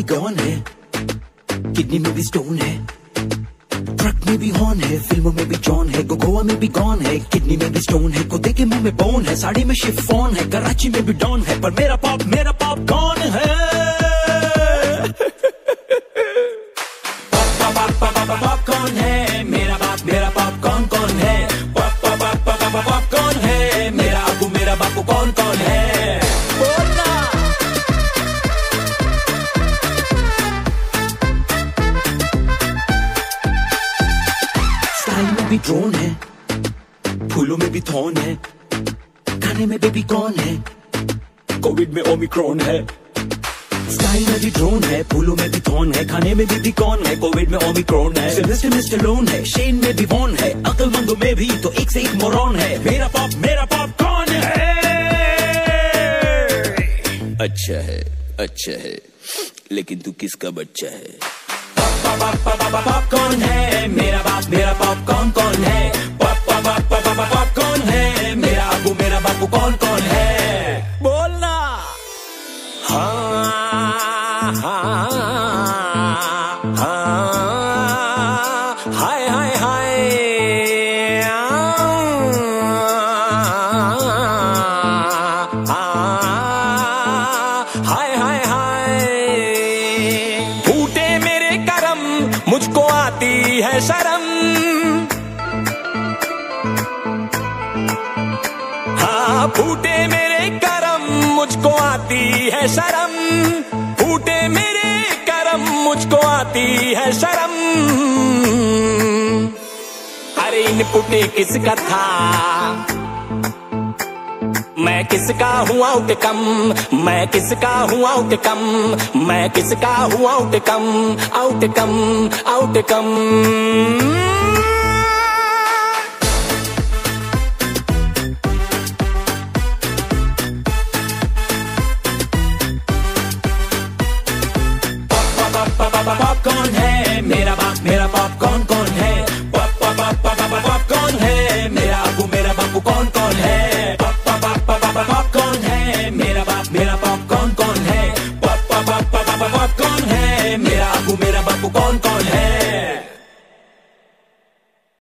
Gone है, kidney में भी स्टोन है, ट्रक में भी हॉर्न है, फिल्मों में भी जॉन है, गोवा में भी गॉन है, किडनी में भी स्टोन है, कुत्ते के मुंह में बोन है, साड़ी में शिफॉन है, कराची में भी डॉन है, पर मेरा पॉप कौन है? पॉप कौन है? मेरा पॉप कौन है? पॉप कौन है? मेरा बापू कौन है? बोलना। स्टाइल में भी ड्रोन है, फूलों में भी थॉर्न है, खाने में बेबी कॉर्न है, कोविड में ओमिक्रॉन है। स्टाइल में भी ड्रोन है, फूलों में भी थॉर्न है, खाने में भी कौन है, कोविड में ओमिक्रॉन है। सिल्वेस्टर में स्टैलोन है, शेन में भी वॉन है, अक्लमंदों में भी तो एक से एक मोरॉन है। मेरा पॉप कौन है? अच्छा है, लेकिन तू किसका बच्चा है? पॉप कौन है? मेरा पॉप कौन है? पॉप कौन है? मेरा बापू कौन है? बोलना। हाय फूटे मेरे करम, मुझको आती है शर्म। हाँ फूटे मेरे करम, मुझको आती है शर्म। फूटे मेरे करम, मुझको आती है शर्म। अरे इनपुट किसका था? मैं किसका हूँ आउटकम? मैं किसका हूँ आउटकम? मैं किसका हूँ आउटकम? पॉप कौन है?